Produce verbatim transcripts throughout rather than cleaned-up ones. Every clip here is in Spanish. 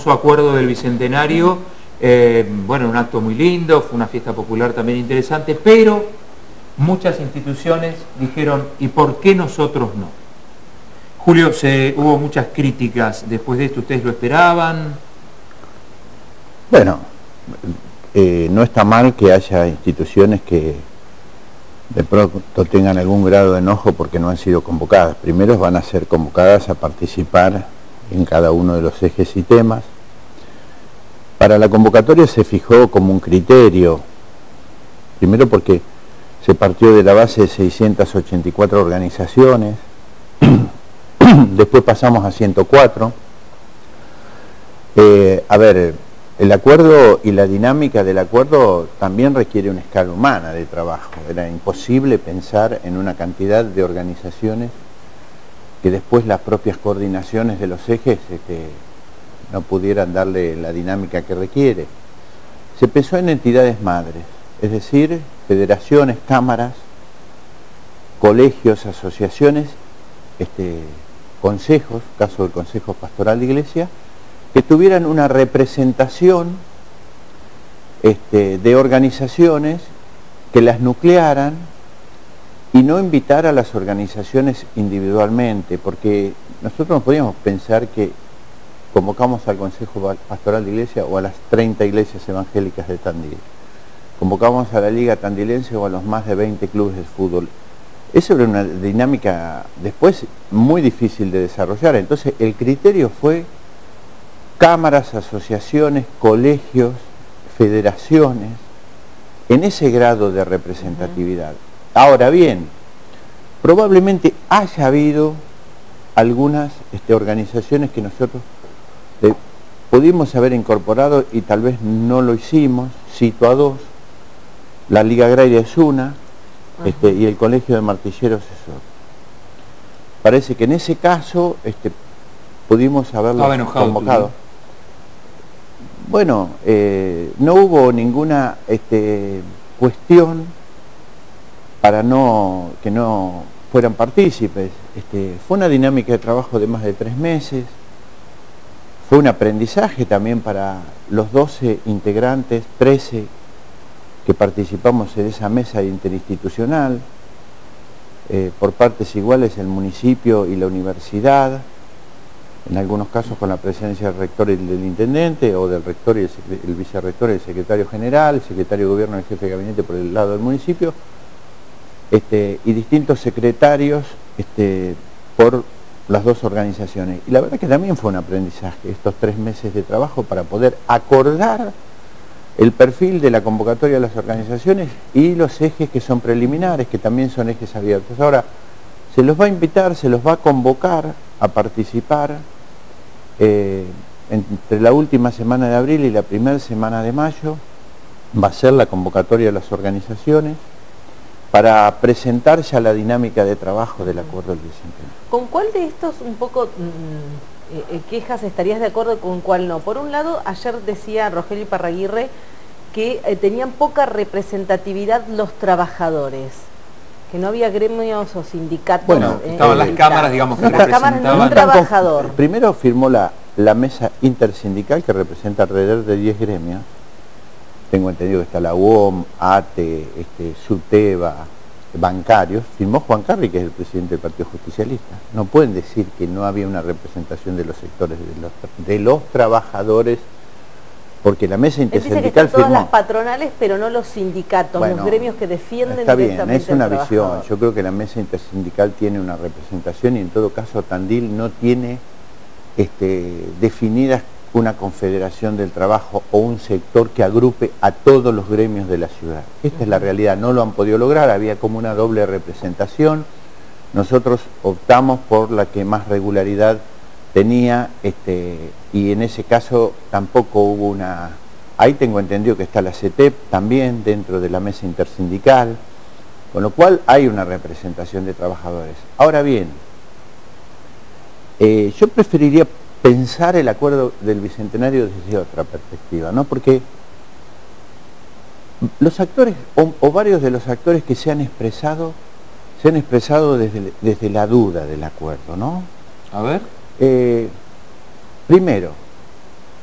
famoso acuerdo del Bicentenario, eh, bueno, un acto muy lindo, fue una fiesta popular también interesante, pero muchas instituciones dijeron, ¿y por qué nosotros no? Julio, se, hubo muchas críticas después de esto, ¿ustedes lo esperaban? Bueno, eh, no está mal que haya instituciones que de pronto tengan algún grado de enojo porque no han sido convocadas. Primero van a ser convocadas a participar en cada uno de los ejes y temas. Para la convocatoria se fijó como un criterio, primero porque se partió de la base de seiscientas ochenta y cuatro organizaciones, después pasamos a ciento cuatro. Eh, a ver, el acuerdo y la dinámica del acuerdo también requiere una escala humana de trabajo. Era imposible pensar en una cantidad de organizaciones que después las propias coordinaciones de los ejes este, no pudieran darle la dinámica que requiere. Se pensó en entidades madres, es decir, federaciones, cámaras, colegios, asociaciones, este, consejos, caso del Consejo Pastoral de Iglesia, que tuvieran una representación este, de organizaciones que las nuclearan y no invitar a las organizaciones individualmente, porque nosotros no podíamos pensar que convocamos al Consejo Pastoral de Iglesia o a las treinta iglesias evangélicas de Tandil, convocamos a la Liga Tandilense o a los más de veinte clubes de fútbol. Eso era una dinámica después muy difícil de desarrollar. Entonces el criterio fue cámaras, asociaciones, colegios, federaciones, en ese grado de representatividad. Ahora bien, probablemente haya habido algunas este, organizaciones que nosotros eh, pudimos haber incorporado y tal vez no lo hicimos. Cito a dos: la Liga Agraria es una, este, y el Colegio de Martilleros es otro. Parece que en ese caso este, pudimos haberlo convocado. Tú, Bueno, eh, no hubo ninguna este, cuestión para no que no fueran partícipes. Este, fue una dinámica de trabajo de más de tres meses, fue un aprendizaje también para los doce integrantes, trece que participamos en esa mesa interinstitucional, eh, por partes iguales el municipio y la universidad, en algunos casos con la presencia del rector y del intendente, o del rector y el, el vicerrector y el secretario general, el secretario de gobierno y el jefe de gabinete por el lado del municipio, este, y distintos secretarios este, por las dos organizaciones. Y la verdad que también fue un aprendizaje estos tres meses de trabajo para poder acordar el perfil de la convocatoria de las organizaciones y los ejes que son preliminares, que también son ejes abiertos. Ahora, se los va a invitar, se los va a convocar a participar eh, entre la última semana de abril y la primera semana de mayo. Va a ser la convocatoria de las organizaciones para presentar ya la dinámica de trabajo del acuerdo del Bicentenario. ¿Con cuál de estos un poco mmm, eh, quejas estarías de acuerdo, con cuál no? Por un lado, ayer decía Rogelio Iparraguirre que eh, tenían poca representatividad los trabajadores, que no había gremios o sindicatos. Bueno, eh, estaban las cámaras, digamos, que las cámaras, no un trabajador. Primero firmó la, la mesa intersindical que representa alrededor de diez gremios. Tengo entendido que está la U O M, A T E, este, SUTEBA, bancarios. Firmó Juan Carri, que es el presidente del Partido Justicialista. No pueden decir que no había una representación de los sectores de los, de los trabajadores, porque la mesa intersindical dice que están todas firmó. Las patronales, pero no los sindicatos, bueno, los gremios que defienden está bien, directamente es una al visión. trabajador. Yo creo que la mesa intersindical tiene una representación y en todo caso Tandil no tiene este, definidas una confederación del trabajo o un sector que agrupe a todos los gremios de la ciudad. Esta es la realidad, no lo han podido lograr, había como una doble representación. Nosotros optamos por la que más regularidad tenía, este, y en ese caso tampoco hubo una... Ahí tengo entendido que está la C E T E P también dentro de la mesa intersindical, con lo cual hay una representación de trabajadores. Ahora bien, eh, yo preferiría pensar el acuerdo del Bicentenario desde otra perspectiva, ¿no? Porque los actores, o, o varios de los actores que se han expresado, se han expresado desde, desde la duda del acuerdo, ¿no? A ver. Eh, primero,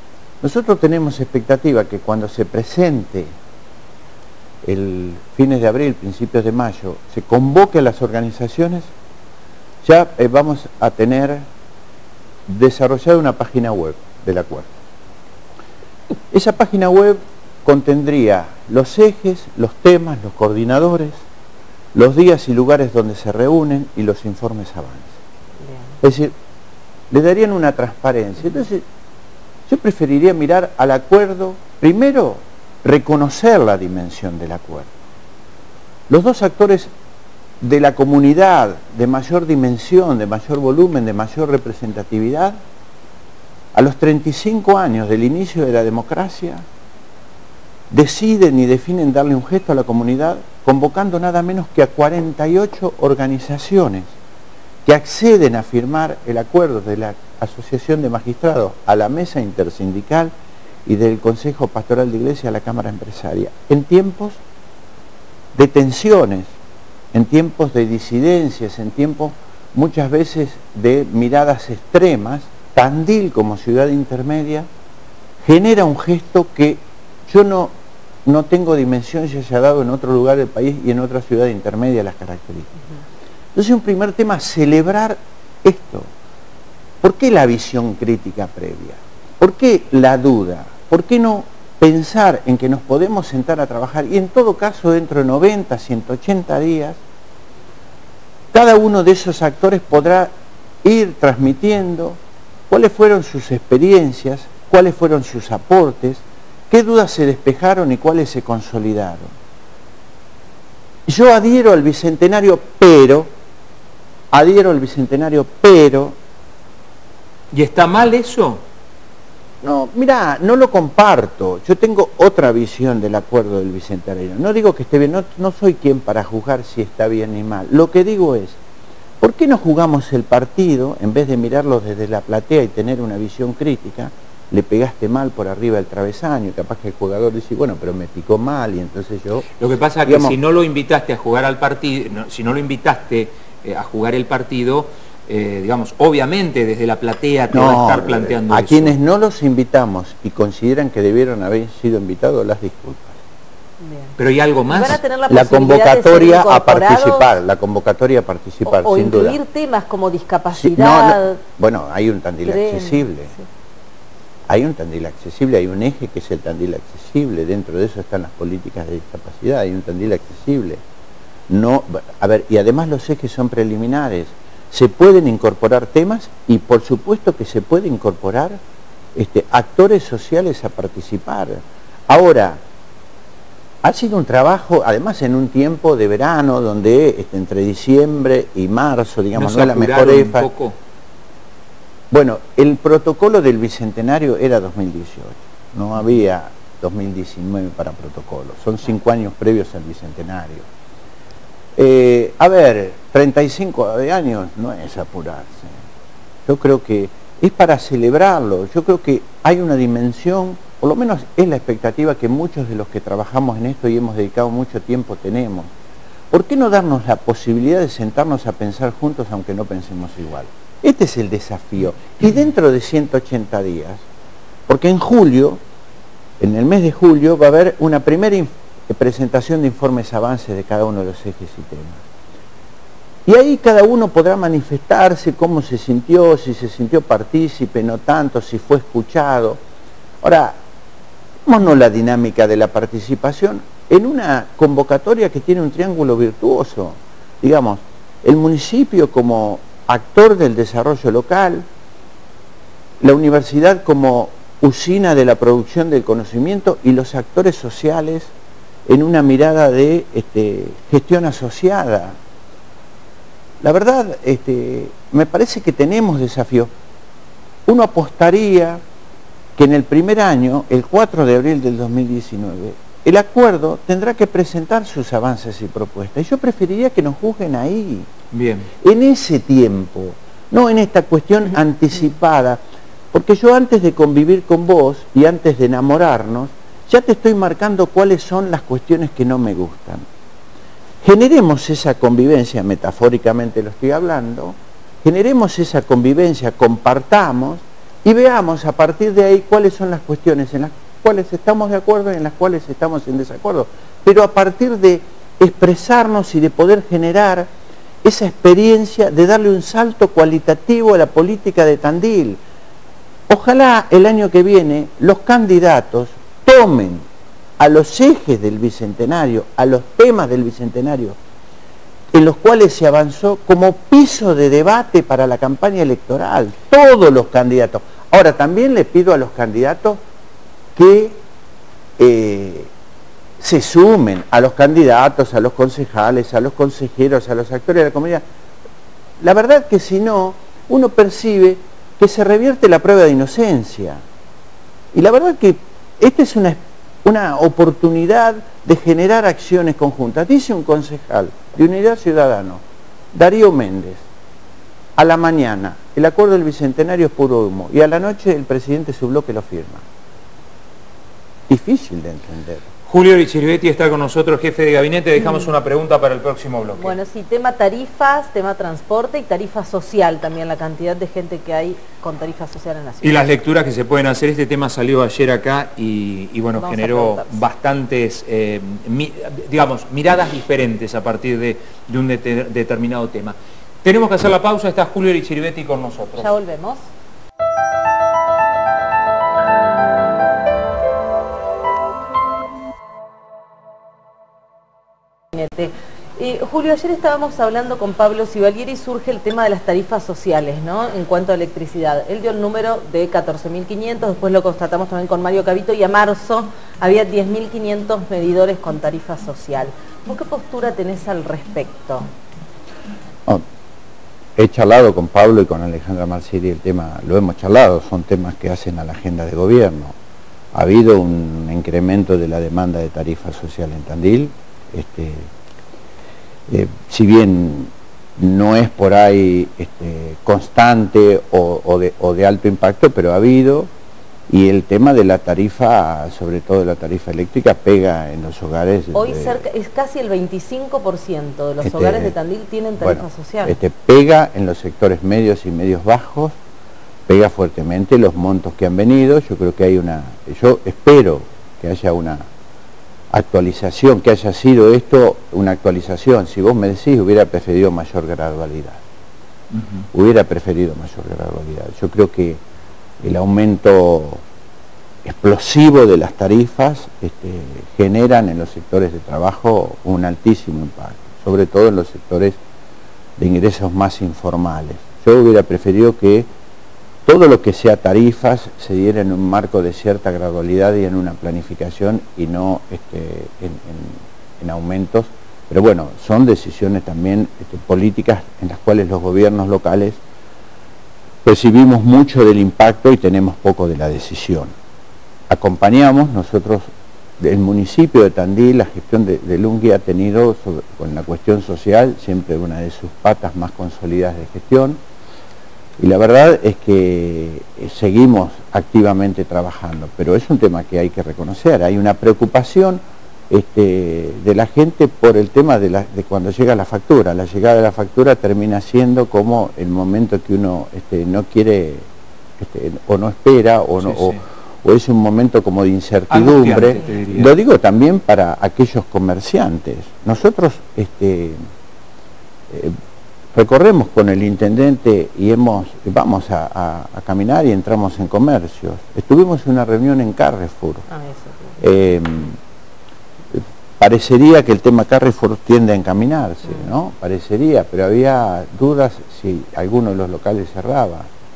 Nosotros tenemos expectativa que cuando se presente el fines de abril, principios de mayo, se convoque a las organizaciones, ya eh, vamos a tener desarrollada una página web del acuerdo. Esa página web contendría los ejes, los temas, los coordinadores, los días y lugares donde se reúnen y los informes avance. Bien. Es decir, le darían una transparencia. Entonces, yo preferiría mirar al acuerdo, primero, reconocer la dimensión del acuerdo. Los dos actores de la comunidad de mayor dimensión, de mayor volumen, de mayor representatividad, a los treinta y cinco años del inicio de la democracia, deciden y definen darle un gesto a la comunidad convocando nada menos que a cuarenta y ocho organizaciones que acceden a firmar el acuerdo de la Asociación de Magistrados a la Mesa Intersindical y del Consejo Pastoral de Iglesia a la Cámara Empresaria, en tiempos de tensiones, en tiempos de disidencias, en tiempos muchas veces de miradas extremas. Tandil como ciudad intermedia genera un gesto que yo no, no tengo dimensión si haya dado en otro lugar del país y en otra ciudad intermedia las características. Entonces, un primer tema, celebrar esto. ¿Por qué la visión crítica previa? ¿Por qué la duda? ¿Por qué no pensar en que nos podemos sentar a trabajar y en todo caso dentro de noventa, ciento ochenta días, cada uno de esos actores podrá ir transmitiendo cuáles fueron sus experiencias, cuáles fueron sus aportes, qué dudas se despejaron y cuáles se consolidaron? Yo adhiero al Bicentenario, pero, adhiero al Bicentenario, pero... ¿Y está mal eso? No, mirá, no lo comparto. Yo tengo otra visión del acuerdo del Bicentenario. No digo que esté bien, no, no soy quien para juzgar si está bien ni mal. Lo que digo es, ¿por qué no jugamos el partido, en vez de mirarlo desde la platea y tener una visión crítica? Le pegaste mal por arriba del travesaño, y capaz que el jugador dice, bueno, pero me picó mal y entonces yo... Lo que pasa es que si no lo invitaste a jugar al partido, no, si no lo invitaste eh, a jugar el partido... Eh, digamos, obviamente desde la platea te no, va a estar planteando a eso. Quienes no los invitamos y consideran que debieron haber sido invitados, las disculpas. Bien. Pero hay algo más. ¿Van a tener la, la convocatoria a participar, la convocatoria a participar, o, o sin duda. incluir temas como discapacidad. Sí, no, no, bueno, hay un Tandil tren, accesible. Sí. Hay un Tandil accesible, hay un eje que es el Tandil accesible. Dentro de eso están las políticas de discapacidad. Hay un Tandil accesible. No, a ver, y además los ejes son preliminares. Se pueden incorporar temas y por supuesto que se puede incorporar este, actores sociales a participar. Ahora, ha sido un trabajo, además en un tiempo de verano, donde este, entre diciembre y marzo, digamos, no, no es la mejor época. Bueno, el protocolo del Bicentenario era dos mil dieciocho, no había dos mil diecinueve para protocolo, son cinco años previos al Bicentenario. Eh, a ver, treinta y cinco años no es apurarse. Yo creo que es para celebrarlo. Yo creo que hay una dimensión, por lo menos es la expectativa que muchos de los que trabajamos en esto y hemos dedicado mucho tiempo tenemos. ¿Por qué no darnos la posibilidad de sentarnos a pensar juntos aunque no pensemos igual? Este es el desafío. Y dentro de ciento ochenta días, porque en julio, en el mes de julio, va a haber una primera presentación de informes avances de cada uno de los ejes y temas. Y ahí cada uno podrá manifestarse cómo se sintió, si se sintió partícipe, no tanto, si fue escuchado. Ahora, vámonos la dinámica de la participación en una convocatoria que tiene un triángulo virtuoso. Digamos, el municipio como actor del desarrollo local, la universidad como usina de la producción del conocimiento y los actores sociales en una mirada de este, gestión asociada. La verdad, este, me parece que tenemos desafíos. Uno apostaría que en el primer año, el cuatro de abril del dos mil diecinueve, el acuerdo tendrá que presentar sus avances y propuestas. Y yo preferiría que nos juzguen ahí. Bien. En ese tiempo, no en esta cuestión anticipada. Porque yo antes de convivir con vos y antes de enamorarnos, ya te estoy marcando cuáles son las cuestiones que no me gustan. Generemos esa convivencia, metafóricamente lo estoy hablando, generemos esa convivencia, compartamos, y veamos a partir de ahí cuáles son las cuestiones en las cuales estamos de acuerdo y en las cuales estamos en desacuerdo, pero a partir de expresarnos y de poder generar esa experiencia de darle un salto cualitativo a la política de Tandil. Ojalá el año que viene los candidatos tomen a los ejes del Bicentenario, a los temas del Bicentenario, en los cuales se avanzó como piso de debate para la campaña electoral, todos los candidatos. Ahora, también le pido a los candidatos que eh, se sumen a los candidatos, a los concejales, a los consejeros, a los actores de la comunidad. La verdad que si no, uno percibe que se revierte la prueba de inocencia. Y la verdad que esta es una, una oportunidad de generar acciones conjuntas. Dice un concejal de Unidad Ciudadana, Darío Méndez, a la mañana el acuerdo del Bicentenario es puro humo y a la noche el presidente de su bloque lo firma. Difícil de entender. Julio Richirbetti está con nosotros, jefe de gabinete. Dejamos una pregunta para el próximo bloque. Bueno, sí, tema tarifas, tema transporte y tarifa social también, la cantidad de gente que hay con tarifa social en la ciudad. Y las lecturas que se pueden hacer. Este tema salió ayer acá y, y bueno, Vamos generó bastantes, eh, mi, digamos, miradas diferentes a partir de, de un de, determinado tema. Tenemos que hacer la pausa, está Julio Richirbetti con nosotros. Ya volvemos. Eh, Julio, ayer estábamos hablando con Pablo Civalieri y surge el tema de las tarifas sociales, ¿no? En cuanto a electricidad. Él dio el número de catorce mil quinientos, después lo constatamos también con Mario Cavito y a marzo había diez mil quinientos medidores con tarifa social. ¿Vos qué postura tenés al respecto? Oh, he charlado con Pablo y con Alejandra Marciri el tema, lo hemos charlado, son temas que hacen a la agenda de gobierno. Ha habido un incremento de la demanda de tarifa social en Tandil. Este, eh, si bien no es por ahí este, constante o, o, de, o de alto impacto, pero ha habido, y el tema de la tarifa, sobre todo la tarifa eléctrica, pega en los hogares. Hoy de, cerca, es casi el veinticinco por ciento de los este, hogares de Tandil tienen tarifa bueno, social. Este, pega en los sectores medios y medios bajos, pega fuertemente los montos que han venido. Yo creo que hay una, yo espero que haya una actualización, que haya sido esto una actualización. Si vos me decís, hubiera preferido mayor gradualidad. Uh-huh. Hubiera preferido mayor gradualidad. Yo creo que el aumento explosivo de las tarifas este, generan en los sectores de trabajo un altísimo impacto, sobre todo en los sectores de ingresos más informales. Yo hubiera preferido que todo lo que sea tarifas se diera en un marco de cierta gradualidad y en una planificación y no este, en, en, en aumentos. Pero bueno, son decisiones también este, políticas en las cuales los gobiernos locales percibimos mucho del impacto y tenemos poco de la decisión. Acompañamos nosotros, el municipio de Tandil, la gestión de, de Lungui ha tenido sobre, con la cuestión social siempre una de sus patas más consolidadas de gestión. Y la verdad es que seguimos activamente trabajando, pero es un tema que hay que reconocer. Hay una preocupación este, de la gente por el tema de, la, de cuando llega la factura. La llegada de la factura termina siendo como el momento que uno este, no quiere este, o no espera o, no, sí, sí. O, o es un momento como de incertidumbre. Lo digo también para aquellos comerciantes. Nosotros este, eh, recorremos con el intendente y hemos, vamos a, a, a caminar y entramos en comercios. Estuvimos en una reunión en Carrefour. Ah, eso, sí. eh, parecería que el tema Carrefour tiende a encaminarse, ¿no? Parecería, pero había dudas si alguno de los locales cerraba.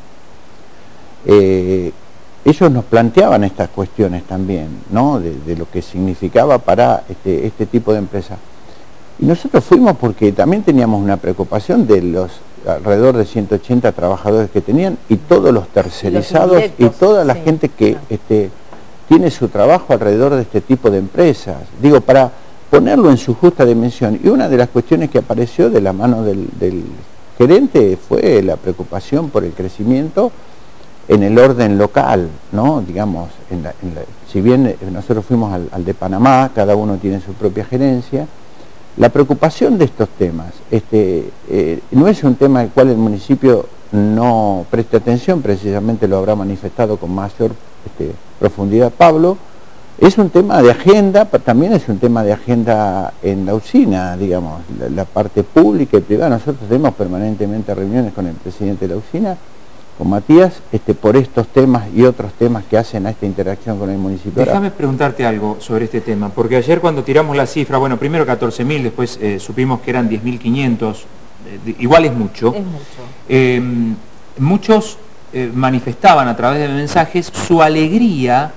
Eh, ellos nos planteaban estas cuestiones también, ¿no? De, de lo que significaba para este, este tipo de empresas. Y nosotros fuimos porque también teníamos una preocupación de los alrededor de ciento ochenta trabajadores que tenían y todos los tercerizados los y toda la sí, gente que claro. este, tiene su trabajo alrededor de este tipo de empresas. Digo, para ponerlo en su justa dimensión. Y una de las cuestiones que apareció de la mano del, del gerente fue la preocupación por el crecimiento en el orden local, ¿no? Digamos, en la, en la, si bien nosotros fuimos al, al de Panamá, cada uno tiene su propia gerencia. La preocupación de estos temas este, eh, no es un tema del cual el municipio no preste atención, precisamente lo habrá manifestado con mayor este, profundidad Pablo, es un tema de agenda, pero también es un tema de agenda en la usina, digamos, la, la parte pública y privada. Nosotros tenemos permanentemente reuniones con el presidente de la usina, con Matías, este, por estos temas y otros temas que hacen a esta interacción con el municipio. Déjame preguntarte algo sobre este tema, porque ayer cuando tiramos la cifra, bueno, primero catorce mil, después eh, supimos que eran diez mil quinientos, eh, igual es mucho. Es mucho. Eh, muchos eh, manifestaban a través de mensajes su alegría,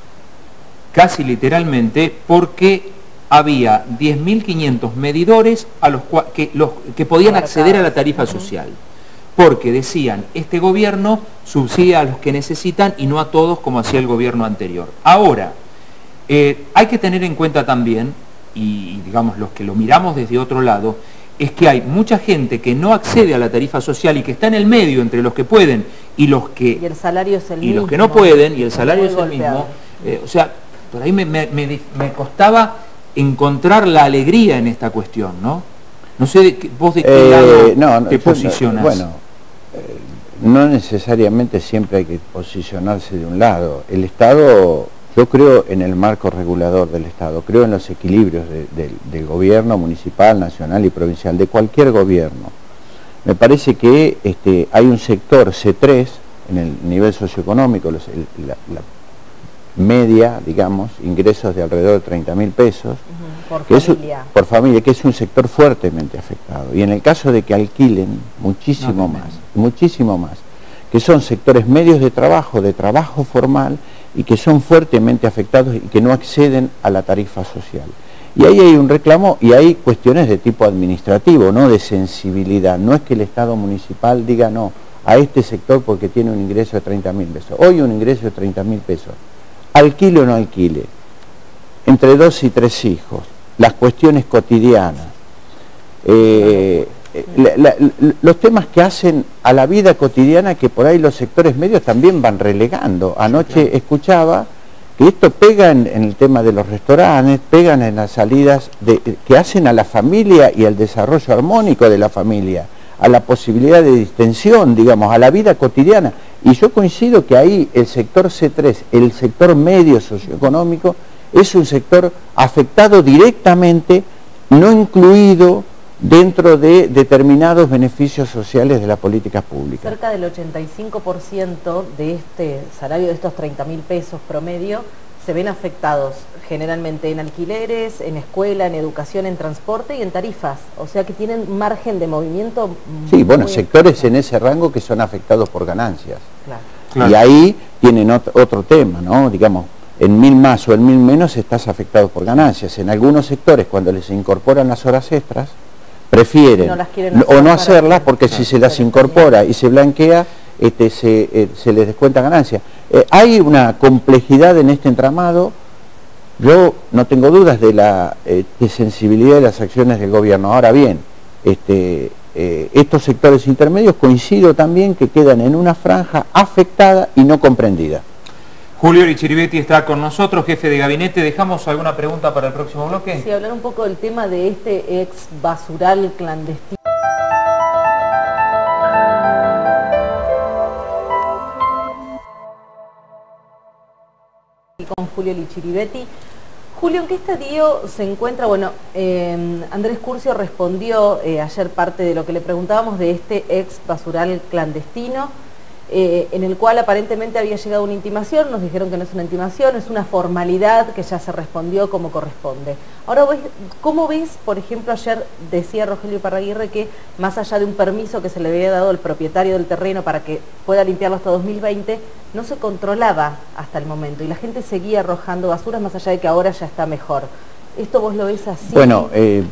casi literalmente, porque había diez mil quinientos medidores a los que, los, que podían acceder a la tarifa social. Porque decían, este gobierno subsidia a los que necesitan y no a todos como hacía el gobierno anterior. Ahora, eh, hay que tener en cuenta también, y digamos los que lo miramos desde otro lado, es que hay mucha gente que no accede a la tarifa social y que está en el medio entre los que pueden y los que, y el salario es el y mismo, los que no pueden, y el salario es el golpeado. mismo. Eh, o sea, por ahí me, me, me, me costaba encontrar la alegría en esta cuestión, ¿no? No sé de qué, vos de qué eh, lado no, te yo, posicionas. Bueno, eh, no necesariamente siempre hay que posicionarse de un lado. El Estado, yo creo en el marco regulador del Estado, creo en los equilibrios de, de, del gobierno municipal, nacional y provincial, de cualquier gobierno. Me parece que este, hay un sector C tres en el nivel socioeconómico, los, el, la, la media, digamos, ingresos de alrededor de treinta mil pesos, uh-huh. por, que familia. Es, por familia, que es un sector fuertemente afectado. Y en el caso de que alquilen muchísimo no, más, muchísimo más, que son sectores medios de trabajo, de trabajo formal, y que son fuertemente afectados y que no acceden a la tarifa social. Y ahí hay un reclamo y hay cuestiones de tipo administrativo, no de sensibilidad. No es que el Estado municipal diga no a este sector porque tiene un ingreso de treinta mil pesos. Hoy un ingreso de treinta mil pesos. Alquile o no alquile, entre dos y tres hijos, las cuestiones cotidianas, eh, la, la, los temas que hacen a la vida cotidiana que por ahí los sectores medios también van relegando. Anoche sí, claro. Escuchaba que esto pega en, en el tema de los restaurantes, pegan en las salidas de, que hacen a la familia y al desarrollo armónico de la familia, a la posibilidad de distensión, digamos, a la vida cotidiana. Y yo coincido que ahí el sector C tres, el sector medio socioeconómico, es un sector afectado directamente, no incluido dentro de determinados beneficios sociales de las políticas públicas. Cerca del ochenta y cinco por ciento de este salario, de estos treinta mil pesos promedio, se ven afectados generalmente en alquileres, en escuela, en educación, en transporte y en tarifas. O sea que tienen margen de movimiento. Sí, bueno, sectores afectado. En ese rango que son afectados por ganancias. Claro. Claro. Y ahí tienen otro, otro tema, ¿no? Digamos, en mil más o en mil menos estás afectado por ganancias. En algunos sectores, cuando les incorporan las horas extras, prefieren no hacer o no hacerlas porque claro, si se las incorpora y se blanquea, este, se, eh, se les descuenta ganancia. Eh, hay una complejidad en este entramado. Yo no tengo dudas de la eh, de sensibilidad de las acciones del gobierno. Ahora bien, este, eh, estos sectores intermedios coincido también que quedan en una franja afectada y no comprendida. Julio Lichiribetti está con nosotros, jefe de gabinete. ¿Dejamos alguna pregunta para el próximo bloque? Sí, hablar un poco del tema de este ex basural clandestino. Con Julio Lichiribetti. Julio, ¿en qué estadio se encuentra? Bueno, eh, Andrés Curcio respondió eh, ayer parte de lo que le preguntábamos de este ex basural clandestino, eh, en el cual aparentemente había llegado una intimación. Nos dijeron que no es una intimación, es una formalidad que ya se respondió como corresponde. Ahora, ¿cómo ves, por ejemplo, ayer decía Rogelio Iparraguirre que más allá de un permiso que se le había dado al propietario del terreno para que pueda limpiarlo hasta dos mil veinte, no se controlaba hasta el momento y la gente seguía arrojando basuras más allá de que ahora ya está mejor? ¿Esto vos lo ves así? Bueno, eh,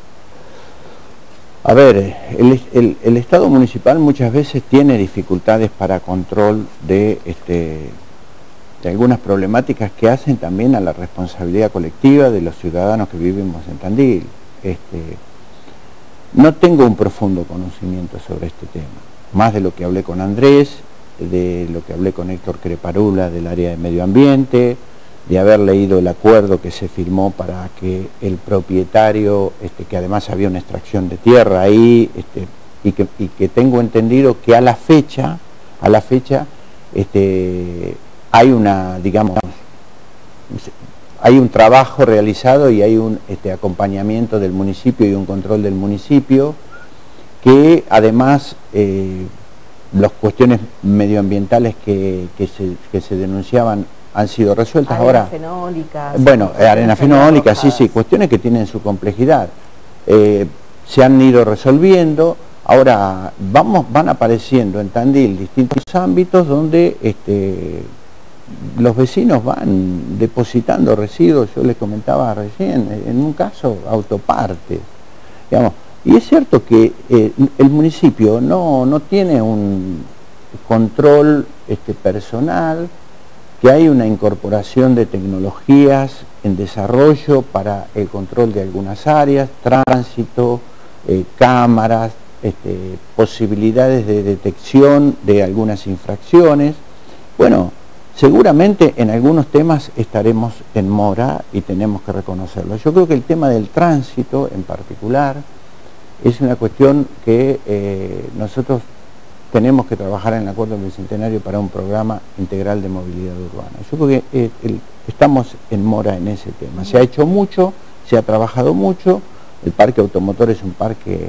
a ver, el, el, el Estado municipal muchas veces tiene dificultades para control de, este, de algunas problemáticas que hacen también a la responsabilidad colectiva de los ciudadanos que vivimos en Tandil. Este, no tengo un profundo conocimiento sobre este tema, más de lo que hablé con Andrés, de lo que hablé con Héctor Creparula del área de medio ambiente, de haber leído el acuerdo que se firmó para que el propietario, este, que además había una extracción de tierra ahí, este, y que, y que tengo entendido que a la fecha, a la fecha, este, hay una, digamos, hay un trabajo realizado y hay un este, acompañamiento del municipio y un control del municipio, que además eh, las cuestiones medioambientales que, que, se, que se denunciaban han sido resueltas. Arenas ahora fenólicas. Bueno, arenas fenólicas, sí, sí, cuestiones que tienen su complejidad. Eh, se han ido resolviendo. Ahora vamos, van apareciendo en Tandil distintos ámbitos donde este, los vecinos van depositando residuos. Yo les comentaba recién, en un caso autopartes, digamos. Y es cierto que eh, el municipio no, no tiene un control este, personal, que hay una incorporación de tecnologías en desarrollo para el control de algunas áreas, tránsito, eh, cámaras, este, posibilidades de detección de algunas infracciones. Bueno, seguramente en algunos temas estaremos en mora y tenemos que reconocerlo. Yo creo que el tema del tránsito en particular es una cuestión que eh, nosotros tenemos que trabajar en el Acuerdo del Bicentenario para un programa integral de movilidad urbana. Yo creo que eh, el, estamos en mora en ese tema. Se ha hecho mucho, se ha trabajado mucho. El parque automotor es un parque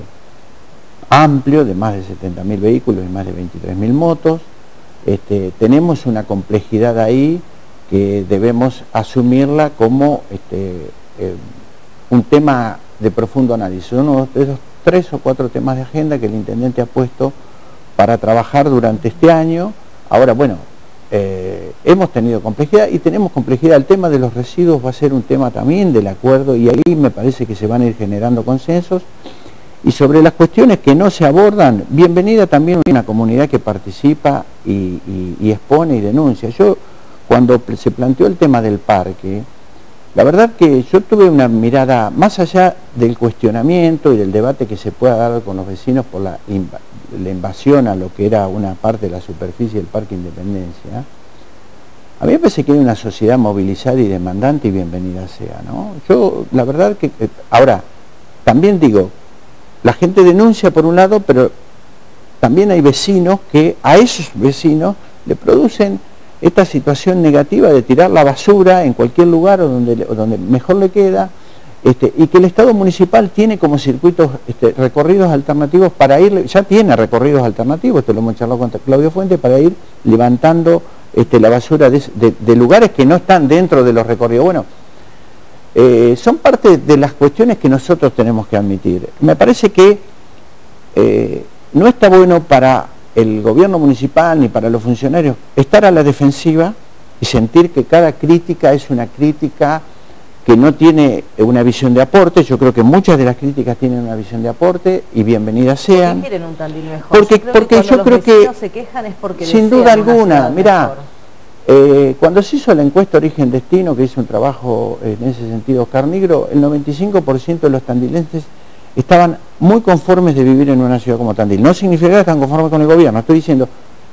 amplio de más de setenta mil vehículos y más de veintitrés mil motos. Este, tenemos una complejidad ahí que debemos asumirla como este, eh, un tema de profundo análisis. Uno de esos tres o cuatro temas de agenda que el intendente ha puesto para trabajar durante este año. Ahora, bueno, eh, hemos tenido complejidad y tenemos complejidad. El tema de los residuos va a ser un tema también del acuerdo y ahí me parece que se van a ir generando consensos. Y sobre las cuestiones que no se abordan, bienvenida también una comunidad que participa y, y, y expone y denuncia. Yo, cuando se planteó el tema del parque, la verdad que yo tuve una mirada, más allá del cuestionamiento y del debate que se pueda dar con los vecinos por la, inv la invasión a lo que era una parte de la superficie del Parque Independencia, a mí me parece que hay una sociedad movilizada y demandante y bienvenida sea, ¿no? Yo, la verdad que, ahora, también digo, la gente denuncia por un lado, pero también hay vecinos que a esos vecinos le producen esta situación negativa de tirar la basura en cualquier lugar o donde, o donde mejor le queda, este, y que el Estado municipal tiene como circuitos, este, recorridos alternativos para ir, ya tiene recorridos alternativos, esto lo hemos charlado con Claudio Fuente, para ir levantando este, la basura de, de, de lugares que no están dentro de los recorridos. Bueno, eh, son parte de las cuestiones que nosotros tenemos que admitir. Me parece que eh, no está bueno para el gobierno municipal ni para los funcionarios estar a la defensiva y sentir que cada crítica es una crítica que no tiene una visión de aporte. Yo creo que muchas de las críticas tienen una visión de aporte y bienvenidas sean. ¿Por qué quieren un Tandil mejor? Porque, yo creo porque que yo creo que se quejan es porque sin duda alguna, mirá, eh, cuando se hizo la encuesta Origen-Destino, que hizo un trabajo en ese sentido Oscar Nigro, el noventa y cinco por ciento de los tandilenses estaban muy conformes de vivir en una ciudad como Tandil. No significa que están conformes con el gobierno, estoy diciendo,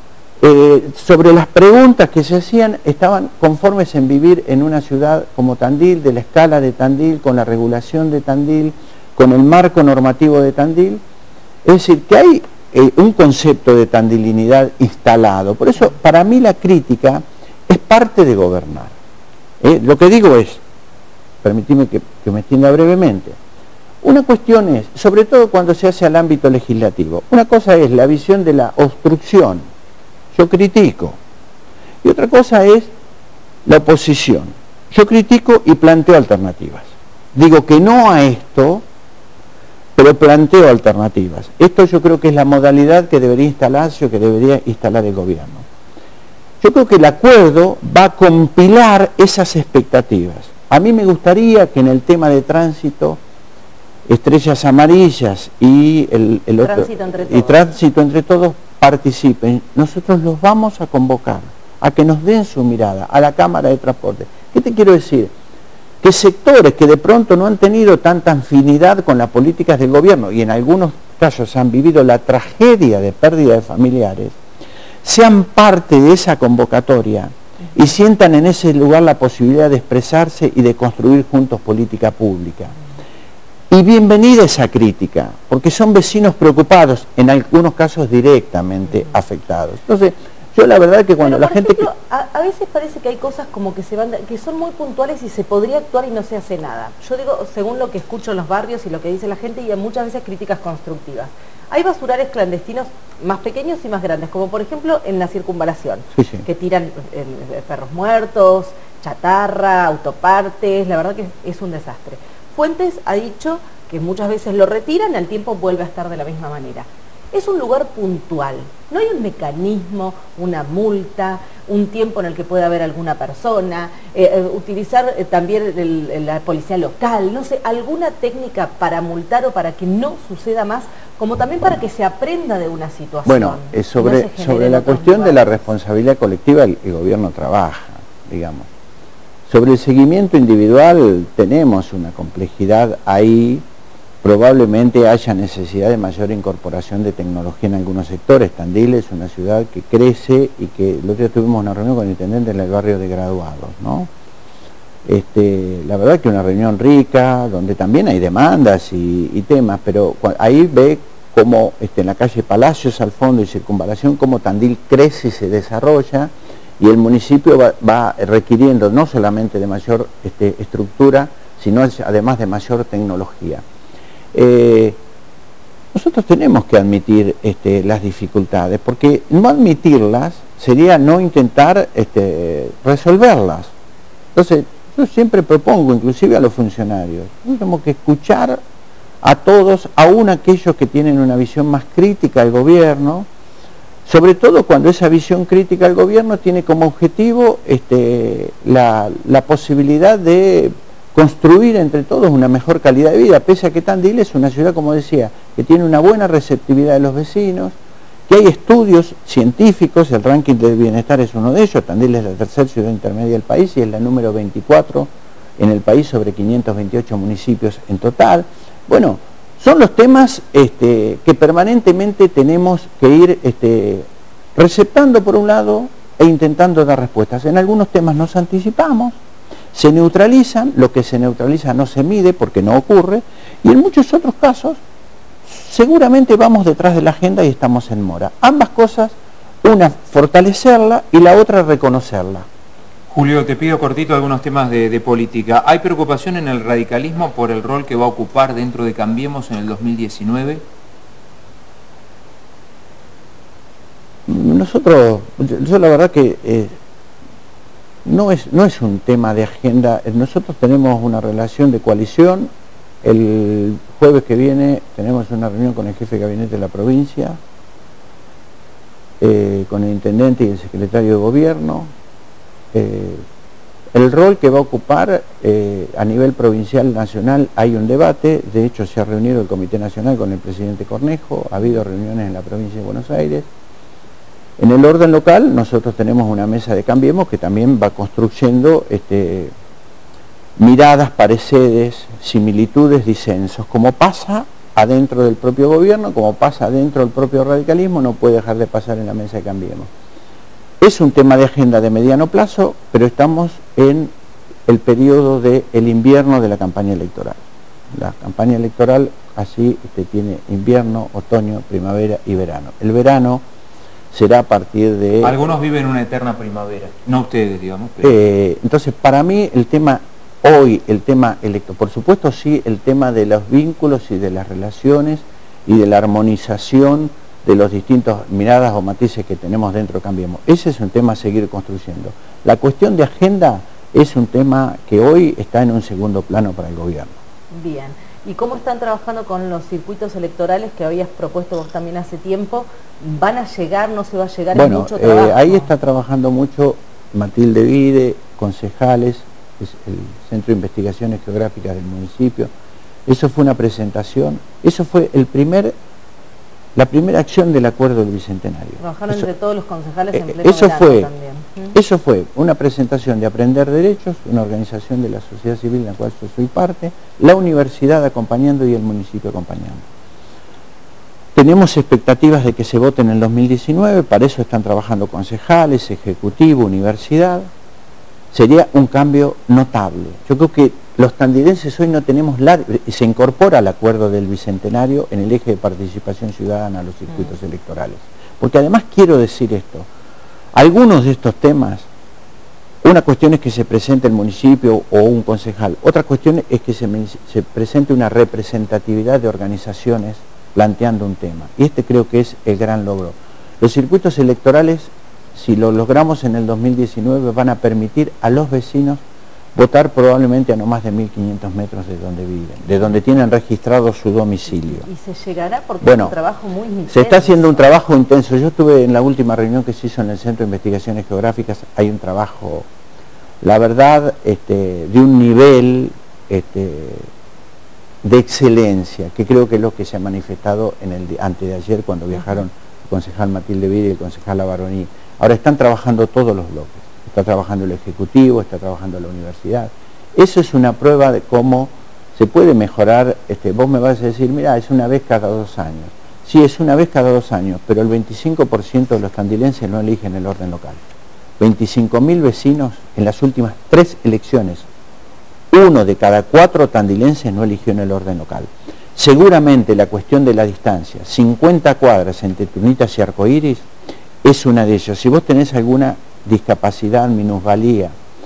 eh, sobre las preguntas que se hacían, estaban conformes en vivir en una ciudad como Tandil, de la escala de Tandil, con la regulación de Tandil, con el marco normativo de Tandil. Es decir, que hay eh, un concepto de tandilinidad instalado. Por eso, para mí la crítica es parte de gobernar. Eh, lo que digo es, permitidme que, que me extienda brevemente, una cuestión es, sobre todo cuando se hace al ámbito legislativo, una cosa es la visión de la obstrucción, yo critico, y otra cosa es la oposición, yo critico y planteo alternativas. Digo que no a esto, pero planteo alternativas. Esto yo creo que es la modalidad que debería instalarse o que debería instalar el gobierno. Yo creo que el acuerdo va a compilar esas expectativas. A mí me gustaría que en el tema de tránsito, Estrellas Amarillas y el, el otro tránsito entre todos. y Tránsito Entre Todos participen. Nosotros los vamos a convocar a que nos den su mirada a la Cámara de Transporte. ¿Qué te quiero decir? Que sectores que de pronto no han tenido tanta afinidad con las políticas del gobierno y en algunos casos han vivido la tragedia de pérdida de familiares, sean parte de esa convocatoria y sientan en ese lugar la posibilidad de expresarse y de construir juntos política pública. Y bienvenida esa crítica, porque son vecinos preocupados, en algunos casos directamente afectados. Entonces, yo la verdad que cuando Pero, la gente... ejemplo, que... a, a veces parece que hay cosas como que se van, que son muy puntuales y se podría actuar y no se hace nada. Yo digo, según lo que escucho en los barrios y lo que dice la gente, y muchas veces críticas constructivas. Hay basurales clandestinos más pequeños y más grandes, como por ejemplo en la circunvalación, sí, sí. que tiran eh, perros muertos, chatarra, autopartes, la verdad que es un desastre. Fuentes ha dicho que muchas veces lo retiran y al tiempo vuelve a estar de la misma manera. Es un lugar puntual, no hay un mecanismo, una multa, un tiempo en el que pueda haber alguna persona, eh, eh, utilizar eh, también el, el, la policía local, no sé, alguna técnica para multar o para que no suceda más, como también para que se aprenda de una situación. Bueno, eh, sobre, no sobre la cuestión lugares. de la responsabilidad colectiva, el, el gobierno trabaja, digamos. Sobre el seguimiento individual tenemos una complejidad ahí, probablemente haya necesidad de mayor incorporación de tecnología en algunos sectores. Tandil es una ciudad que crece y que el otro día tuvimos una reunión con el intendente en el barrio de Graduados, ¿no? Este, la verdad que una reunión rica, donde también hay demandas y, y temas, pero ahí ve cómo este, en la calle Palacios al fondo y Circunvalación, cómo Tandil crece y se desarrolla, y el municipio va, va requiriendo no solamente de mayor este, estructura, sino además de mayor tecnología. Eh, nosotros tenemos que admitir este, las dificultades, porque no admitirlas sería no intentar este, resolverlas. Entonces, yo siempre propongo, inclusive a los funcionarios, tenemos que escuchar a todos, aún aquellos que tienen una visión más crítica al gobierno, sobre todo cuando esa visión crítica al gobierno tiene como objetivo este, la, la posibilidad de construir entre todos una mejor calidad de vida, pese a que Tandil es una ciudad, como decía, que tiene una buena receptividad de los vecinos, que hay estudios científicos, el ranking del bienestar es uno de ellos. Tandil es la tercera ciudad intermedia del país y es la número veinticuatro en el país sobre quinientos veintiocho municipios en total. Bueno, son los temas este, que permanentemente tenemos que ir este, receptando por un lado e intentando dar respuestas. En algunos temas nos anticipamos, se neutralizan, lo que se neutraliza no se mide porque no ocurre, y en muchos otros casos seguramente vamos detrás de la agenda y estamos en mora. Ambas cosas, una fortalecerla y la otra reconocerla. Julio, te pido cortito algunos temas de, de política. ¿Hay preocupación en el radicalismo por el rol que va a ocupar dentro de Cambiemos en el dos mil diecinueve? Nosotros, yo la verdad que eh, no, es, no es un tema de agenda. Nosotros tenemos una relación de coalición. El jueves que viene tenemos una reunión con el jefe de gabinete de la provincia, eh, con el intendente y el secretario de gobierno. Eh, el rol que va a ocupar eh, a nivel provincial, nacional, hay un debate. De hecho se ha reunido el Comité Nacional con el presidente Cornejo, ha habido reuniones en la provincia de Buenos Aires. En el orden local nosotros tenemos una mesa de Cambiemos que también va construyendo este, miradas, pareceres, similitudes, disensos, como pasa adentro del propio gobierno, como pasa adentro del propio radicalismo, no puede dejar de pasar en la mesa de Cambiemos. Es un tema de agenda de mediano plazo, pero estamos en el periodo del invierno de la campaña electoral. La campaña electoral así este, tiene invierno, otoño, primavera y verano. El verano será a partir de... Algunos viven una eterna primavera, no ustedes, digamos. Pero... Eh, entonces, para mí el tema hoy, el tema electoral, por supuesto sí, el tema de los vínculos y de las relaciones y de la armonización de los distintos miradas o matices que tenemos dentro de Cambiemos. Ese es un tema a seguir construyendo. La cuestión de agenda es un tema que hoy está en un segundo plano para el gobierno. Bien. ¿Y cómo están trabajando con los circuitos electorales que habías propuesto vos también hace tiempo? ¿Van a llegar, no se va a llegar? Bueno, mucho trabajo? Eh, ahí está trabajando mucho Matilde Vide, concejales, es el Centro de Investigaciones Geográficas del municipio. Eso fue una presentación, eso fue el primer... la primera acción del acuerdo del Bicentenario. Trabajaron eso, entre todos los concejales en pleno eso verano fue, también. Eso fue una presentación de Aprender Derechos, una organización de la sociedad civil en la cual yo soy parte, la universidad acompañando y el municipio acompañando. Tenemos expectativas de que se vote en el dos mil diecinueve, para eso están trabajando concejales, ejecutivo, universidad. Sería un cambio notable. Yo creo que los tandilenses hoy no tenemos, la, se incorpora al acuerdo del Bicentenario en el eje de participación ciudadana a los circuitos mm. electorales. Porque además quiero decir esto, algunos de estos temas, una cuestión es que se presente el municipio o un concejal, otra cuestión es que se, se presente una representatividad de organizaciones planteando un tema. Y este creo que es el gran logro. Los circuitos electorales, si lo logramos en el dos mil diecinueve, van a permitir a los vecinos votar probablemente a no más de mil quinientos metros de donde viven, de donde tienen registrado su domicilio. ¿Y se llegará? Porque bueno, es un trabajo muy intenso. Se está haciendo un trabajo intenso. Yo estuve en la última reunión que se hizo en el Centro de Investigaciones Geográficas, hay un trabajo, la verdad, este, de un nivel este, de excelencia, que creo que es lo que se ha manifestado en el antes de ayer cuando viajaron el concejal Matilde Vida y el concejal Avaroní. Ahora están trabajando todos los bloques. Está trabajando el Ejecutivo, está trabajando la Universidad. Eso es una prueba de cómo se puede mejorar. Este, vos me vas a decir, mira, es una vez cada dos años. Sí, es una vez cada dos años, pero el veinticinco por ciento de los tandilenses no eligen el orden local. veinticinco mil vecinos en las últimas tres elecciones. Uno de cada cuatro tandilenses no eligió en el orden local. Seguramente la cuestión de la distancia, cincuenta cuadras entre Tunitas y Arcoíris, es una de ellas. Si vos tenés alguna discapacidad, minusvalía,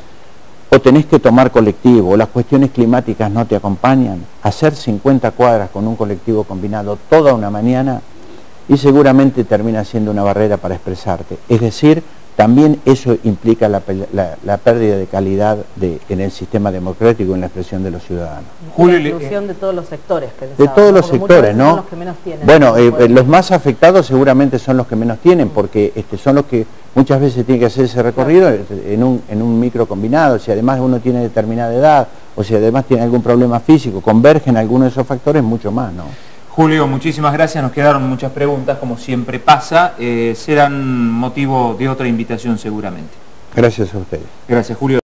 o tenés que tomar colectivo, o las cuestiones climáticas no te acompañan, hacer cincuenta cuadras con un colectivo combinado toda una mañana y seguramente termina siendo una barrera para expresarte. Es decir, también eso implica la, la, la pérdida de calidad de, en el sistema democrático y en la expresión de los ciudadanos. Julio, la inclusión de todos los sectores. Pensaba, de todos los sectores, ¿no? Son los que menos tienen. Bueno, eh, los más afectados seguramente son los que menos tienen, porque este, son los que muchas veces tienen que hacer ese recorrido en un, en un micro combinado. Si además uno tiene determinada edad, o si además tiene algún problema físico, convergen algunos de esos factores, mucho más, ¿no? Julio, muchísimas gracias, nos quedaron muchas preguntas, como siempre pasa, eh, serán motivo de otra invitación seguramente. Gracias a ustedes. Gracias, Julio.